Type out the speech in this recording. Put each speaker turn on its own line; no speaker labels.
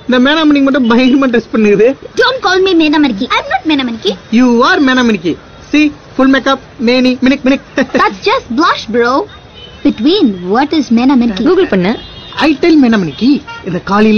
இந்த மேனாமணிக்கு மட்டும் பயங்கரமா ட்ரெஸ் பண்ணுது.
Don't call me Menamaniki. I'm not Menamaniki.
You are Menamaniki. See, full makeup, mani, minik.
That's just blush, bro. Between, what is Menamaniki?
Google பண்ணு.
I tell Menamaniki. இந்த காலையில